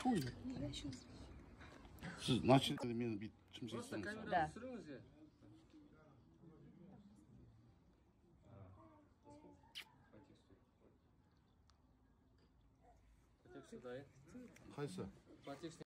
Фу. Siz начали мені бит чим істеміз? Да. Қайсы?